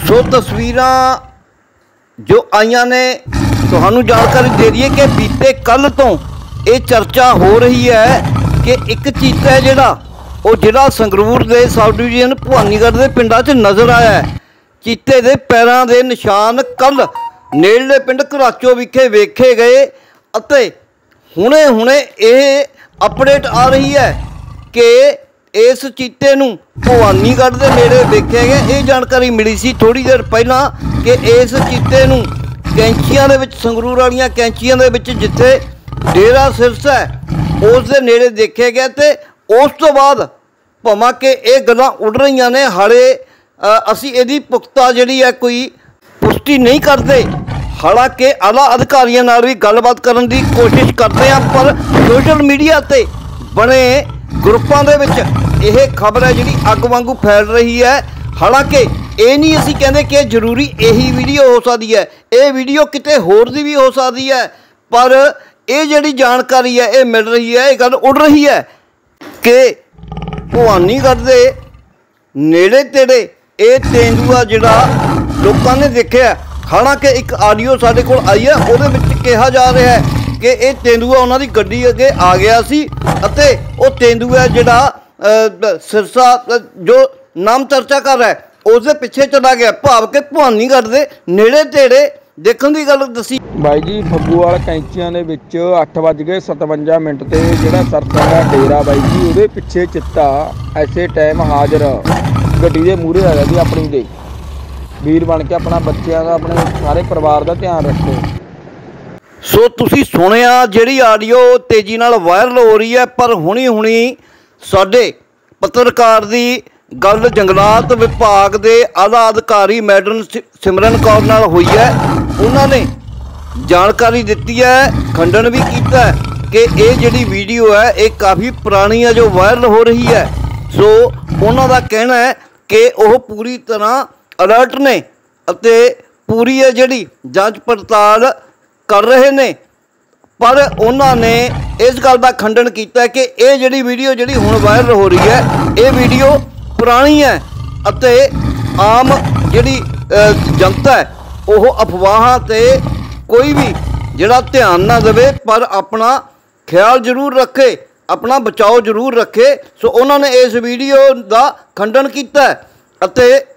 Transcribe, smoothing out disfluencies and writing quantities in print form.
सो तस्वीरां जो आईयां ने तुहानू जानकारी दे रही है कि बीते कल तो ये चर्चा हो रही है कि एक चीता है जिहड़ा संगरूर के सब डिवीजन भवानीगढ़ के पिंडों च नज़र आया है। चीते के पैरों के निशान कल नेड़ले पिंड घराचो विखे वेखे गए अते हुणे हुणे ये अपडेट आ रही है कि इस चीते नूं भवानीगढ़ के नेड़े वेखे गए। ये जानकारी मिली सी थोड़ी देर पहला कि इस चीते नूं कैंचियां दे विच संगरूर वालियां कैंचियां दे विच जिथे डेरा सिरसा है उस दे नेड़े देखे गया। तो उस तो बाद भावें कि ये गल्लां उड़ रही ने हाले असी इहदी पुख्ता जिहड़ी है कोई पुष्टि नहीं करते। हालांकि आला अधिकारियों नाल भी गलबात करने की कोशिश करते हैं पर सोशल मीडिया ते बने ग्रुपों दे विच यह खबर है जिहड़ी अग वांगू फैल रही है। हालांकि ये नहीं असी कहते कि जरूरी यही वीडियो हो सकती है, ये वीडियो किते होर दी भी हो सकती है, पर ये जिहड़ी जानकारी है ये मिल रही है, ये गल उड़ रही है कि भवानीगढ़ के नेड़े तेड़े ये तेंदुआ जिहड़ा लोगों ने देखा। हालांकि एक आडियो साडे कोल आई है उहदे विच कहा जा रहा है कि ये तेंदुआ उन्हां दी गड्डी अगे आ गया सी अते वो तेंदुआ जिहड़ा सिरसा जो नाम चर्चा कर रहा है उसके पिछे चला गया। भाव के भवानीगढ़ के नेड़े तेड़े देखने की गल दसी। बाई जी फग्गूवाल कैंचियां दे विच 8:57 ते जिहड़ा सरसा दा डेरा बाई जी उहदे पिछे चित्ता ऐसे टाइम हाज़र गड्डी दे मूहरे आ गया जी। अपनी दे वीर बन के अपना बच्चों का अपने सारे परिवार का ध्यान रखो। सो तुसी सुनिया जिहड़ी आडियो तेजी नाल वायरल हो रही है, पर हुणी हुणी साडे पत्रकार दी गल जंगलात विभाग के आला अधिकारी मैडम सिमरन कौर नाल हुई है। उन्होंने जानकारी दी है, खंडन भी किया है कि ये जिहड़ी वीडियो है ये काफ़ी पुरानी है जो वायरल हो रही है। सो उन्हों का कहना है कि वह पूरी तरह अलर्ट ने अते पूरी है जिहड़ी जांच पड़ताल कर रहे ने, पर उन्होंने इस गल का खंडन किया कि ये जिहड़ी वीडियो जिहड़ी हुण वायरल हो रही है ये वीडियो पुरानी है अते आम जिहड़ी जनता है वह अफवाहां ते कोई भी जिहड़ा ध्यान ना देवे पर अपना ख्याल जरूर रखे, अपना बचाव जरूर रखे। सो उन्होंने इस वीडियो का खंडन किया अते